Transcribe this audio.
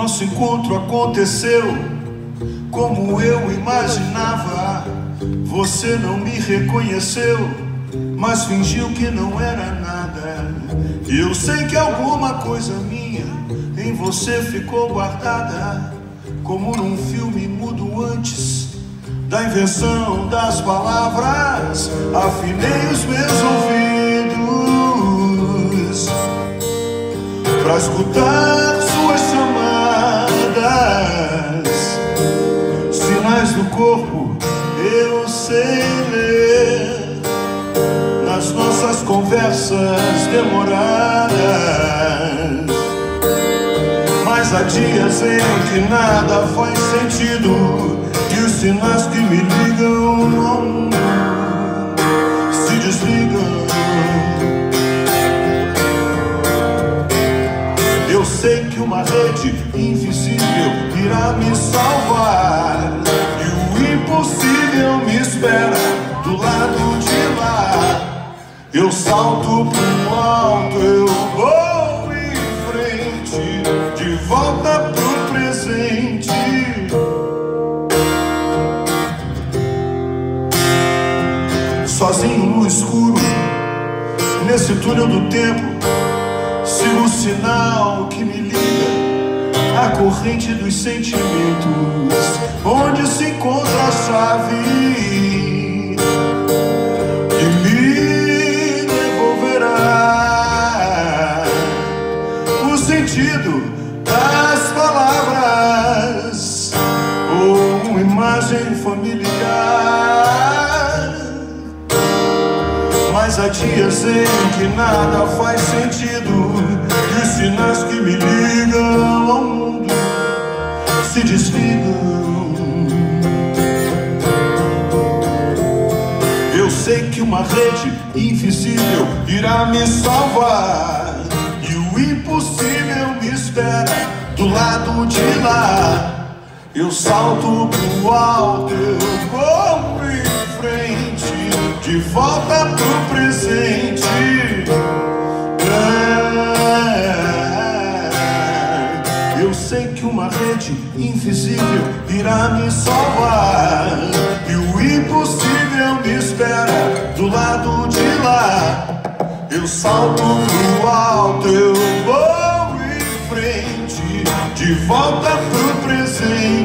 Nosso encontro aconteceu como eu imaginava. Você não me reconheceu, mas fingiu que não era nada. Eu sei que alguma coisa minha em você ficou guardada, como num filme mudo antes da invenção das palavras. Afinei os meus ouvidos pra escutar suas chamadas. Sinais do corpo eu sei ler nas nossas conversas demoradas. Mas há dias em que nada faz sentido e os sinais que me ligam não se desligam. Eu sei que uma rede invisível irá me salvar, e o impossível me espera do lado de lá. Eu salto pro alto, eu vou em frente, de volta pro presente. Sozinho no escuro, nesse túnel do tempo, sigo o sinal que me liga à corrente dos sentimentos, onde se encontra a chave que me devolverá o sentido das palavras ou uma imagem familiar. Mas há dias em que nada faz sentido e os sinais que me ligam ao mundo se desligam. Eu sei que uma rede invisível irá me salvar, e o impossível me espera do lado de lá. Eu salto pro alto, eu corro em frente, de volta pro presente. Eu sei que uma rede invisível irá me salvar, e o impossível me espera do lado de lá. Eu salto pro alto, eu vou em frente, de volta pro presente.